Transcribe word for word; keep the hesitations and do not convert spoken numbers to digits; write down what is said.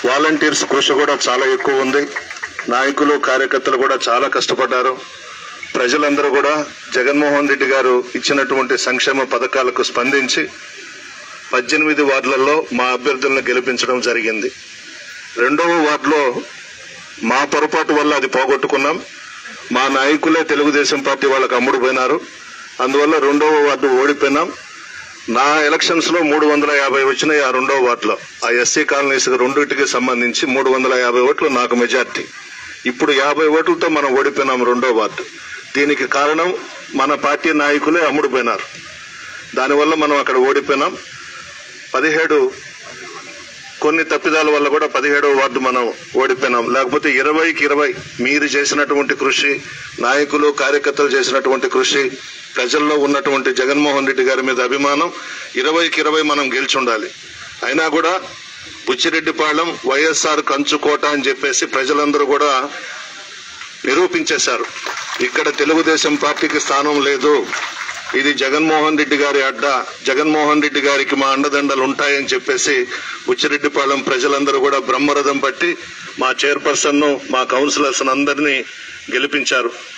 Volunteers కృషి కూడా చాలా ఎక్కువ ఉంది. నాయకులు కార్యకర్తలు కూడా చాలా కష్టపడ్డారు. ప్రజలందరూ కూడా జగన్మోహన్ రెడ్డి గారు ఇచ్చినటువంటి సంక్షేమ పథకాలకు స్పందించి పద్దెనిమిది వార్డులలో మా అభ్యర్థులను గెలిపించడం జరిగింది. రెండవ వార్డులో మా పొరపాటు వల్ల అది పోగొట్టుకున్నాం. మా నాయకులే తెలుగుదేశం పార్టీ వాళ్ళకు అమ్ముడు పోయినారు. అందువల్ల రెండవ వార్డు ఓడిపోయినాం. నా ఎలక్షన్స్ లో మూడు వందల యాభై వచ్చినాయి. ఆ రెండవ వార్డులో ఆ ఎస్సీ కాలనీస్ రెండింటికి సంబంధించి మూడు వందల యాభై ఓట్లు నాకు మెజార్టీ. ఇప్పుడు యాభై ఓట్లతో మనం ఓడిపోయినాం రెండో వార్డు. దీనికి కారణం మన పార్టీ నాయకులే అమ్ముడుపోయినారు. దానివల్ల మనం అక్కడ ఓడిపోయినాం. పదిహేడు కొన్ని తప్పిదాల వల్ల కూడా పదిహేడవ వార్డు మనం ఓడిపోయినాం. లేకపోతే ఇరవైకి ఇరవై మీరు చేసినటువంటి కృషి, నాయకులు కార్యకర్తలు చేసినటువంటి కృషి, ప్రజల్లో ఉన్నటువంటి జగన్మోహన్ రెడ్డి గారి మీద అభిమానం, ఇరవైకి ఇరవై మనం గెలిచి ఉండాలి. అయినా కూడా బుచ్చిరెడ్డిపాళెం వైఎస్ఆర్ కంచుకోట అని చెప్పేసి ప్రజలందరూ కూడా నిరూపించేశారు. ఇక్కడ తెలుగుదేశం పార్టీకి స్థానం లేదు, ఇది జగన్మోహన్ రెడ్డి గారి అడ్డ, జగన్మోహన్ రెడ్డి గారికి మా అండదండలు ఉంటాయని చెప్పేసి బుచ్చిరెడ్డిపాళెం ప్రజలందరూ కూడా బ్రహ్మరథం పట్టి మా చైర్పర్సన్ ను మా కౌన్సిలర్స్ అందరినీ గెలిపించారు.